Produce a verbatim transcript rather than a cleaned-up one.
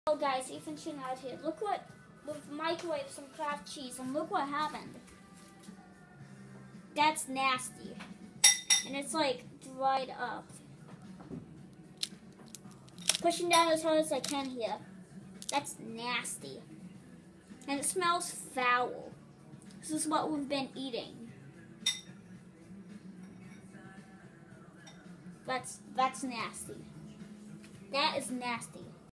Oh guys, Ethan Chin out here. Look what, with microwave some Kraft cheese, and look what happened. That's nasty. And it's like dried up. Pushing down as hard as I can here. That's nasty. And it smells foul. This is what we've been eating. That's, that's nasty. That is nasty.